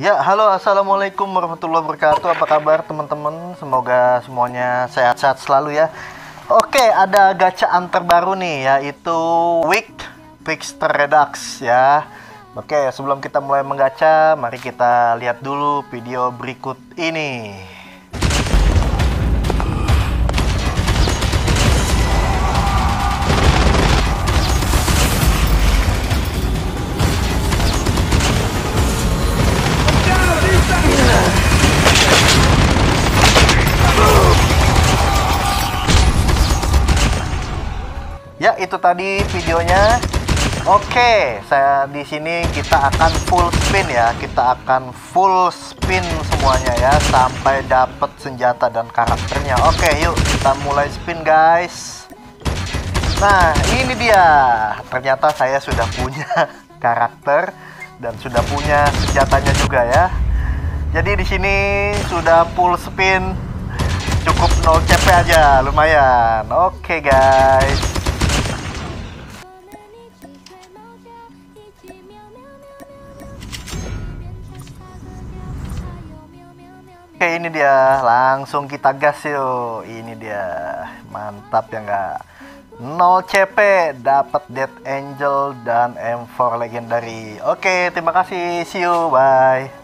Ya, halo, assalamualaikum warahmatullahi wabarakatuh. Apa kabar teman-teman? Semoga semuanya sehat-sehat selalu ya. Oke, ada gacaan terbaru nih, yaitu Week Trickster Redux ya. Oke, sebelum kita mulai menggacha, mari kita lihat dulu video berikut ini. Ya, itu tadi videonya. Oke, saya di sini kita akan full spin ya. Kita akan full spin semuanya ya sampai dapat senjata dan karakternya. Oke, yuk kita mulai spin, guys. Nah, ini dia. Ternyata saya sudah punya karakter dan sudah punya senjatanya juga ya. Jadi di sini sudah full spin. Cukup 0 CP aja, lumayan. Oke, guys. Oke, ini dia, langsung kita gas yuk. Ini dia, mantap ya nggak? 0 CP, dapat Dead Angel dan M4 Legendary. Oke, terima kasih, see you, bye.